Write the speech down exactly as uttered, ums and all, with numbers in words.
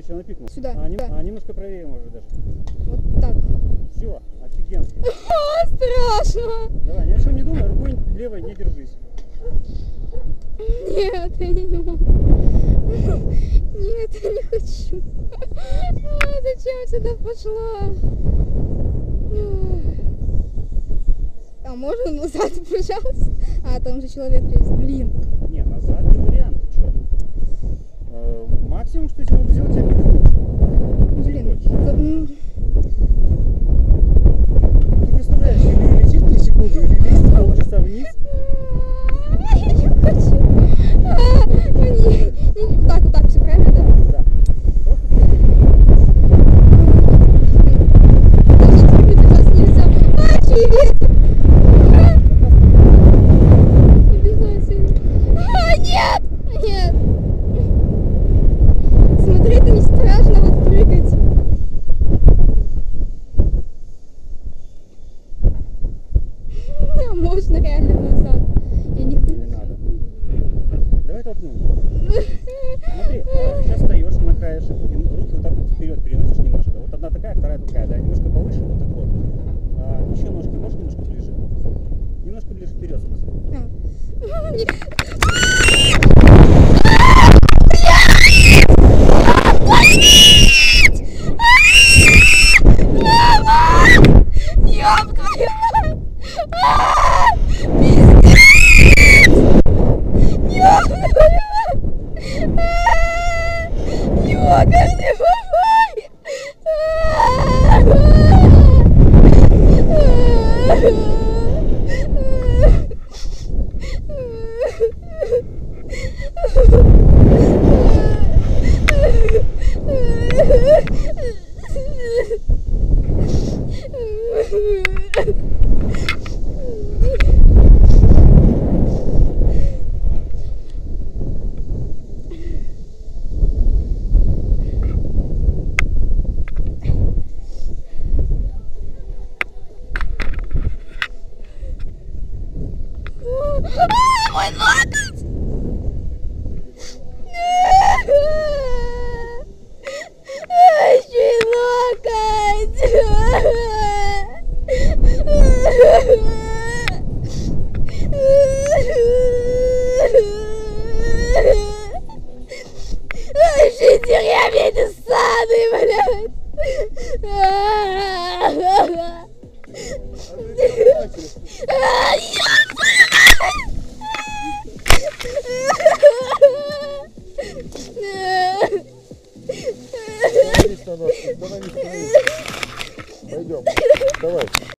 Че напикнул? Сюда. А, не, Да. а немножко правее может даже. Вот так. Все, офигенски. А, страшно. Давай, ни о чем не думай, рукой левой не держись. Нет, я не могу. Нет, я не хочу. А, зачем сюда пошла? А можно назад, пожалуйста? А, там же человек есть. Блин. Не, назад не вариант. Ты что? Э, максимум, что я могу сделать, я пихну. Блин. Да, м, Ты представляешь, или летит на секунду, или лезть полчаса вниз. Я не хочу. А, не, не, так, вот так, все правильно, да? Да. Просто Даже спрыгнуть сейчас нельзя. А, чувак! Обязательно. А, нет! Нет! Смотри, это не страшно вот прыгать. А можно реально назад. Я не не надо. Давай толкнем. Смотри, а, сейчас встаешь на краешек, и руки вот так вот вперед переносишь немножко. Вот одна такая, вторая такая, да, немножко повыше, вот так вот. А, еще ножки можешь немножко ближе? Немножко ближе вперед, в смысле. А, не- Ёб твою мать! А, пиздец! Ёб твою мать! А, ёкарный бабай! А, мой локоть! Ай, чей локоть! Ай, чей деревья сады, блядь! А, ёб твою мать! Становись, становись, становись. Пойдем. Давай.